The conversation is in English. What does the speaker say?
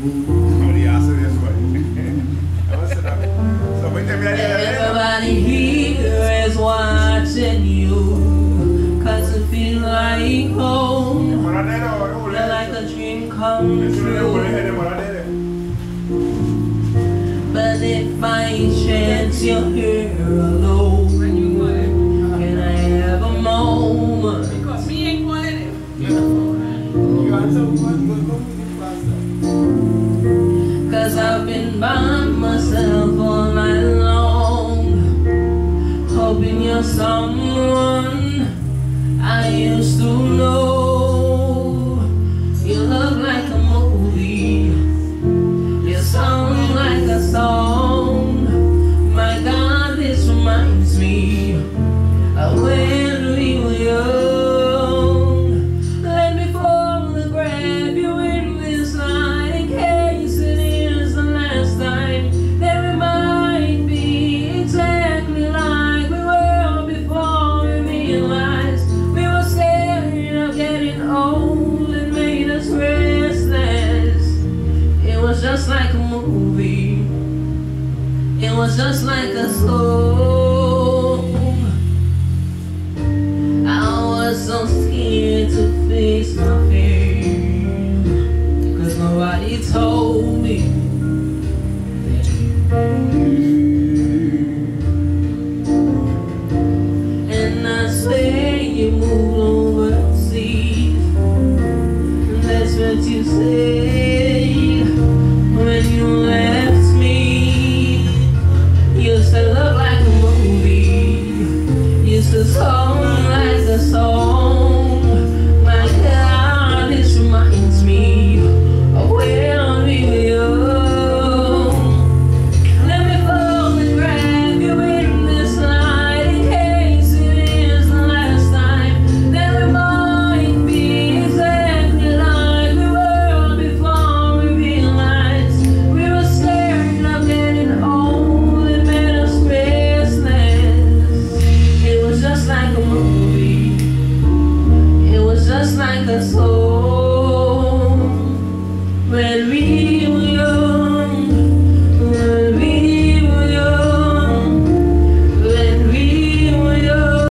Everybody here is watching you, 'cause it feels like home, feel like a dream come true. But if by chance you're here alone, can I have a moment? Because me ain't going in it. Cause I've been by myself all night long, hoping you're someone I used to know. You look like a movie, you sound like a song. My God, this reminds me of when we were young. Let me fall to grab you in this line in case it is the last time that we might be exactly like we were before we realized we were scared of getting old. It made us restless. It was just like a movie, it was just like a song. I was so scared to face my fear, 'cause nobody told me that you knew. And I say you moved overseas, and that's what you said when you left me. Used to look like a movie, used to sound like a song. My God, this reminds me of when we were young. Let me fall and grab you in this night in case it is the last time that we might be exactly like we were before we realized we were scared of getting old. It made us restless. It was just like a movie, it was just like a soul.